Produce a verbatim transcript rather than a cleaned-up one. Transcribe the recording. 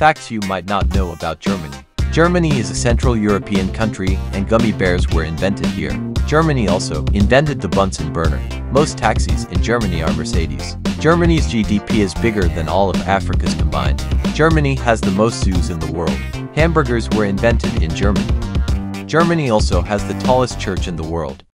Facts you might not know about Germany. Germany is a Central European country, and gummy bears were invented here. Germany also invented the Bunsen burner. Most taxis in Germany are Mercedes. Germany's G D P is bigger than all of Africa's combined. Germany has the most zoos in the world. Hamburgers were invented in Germany. Germany also has the tallest church in the world.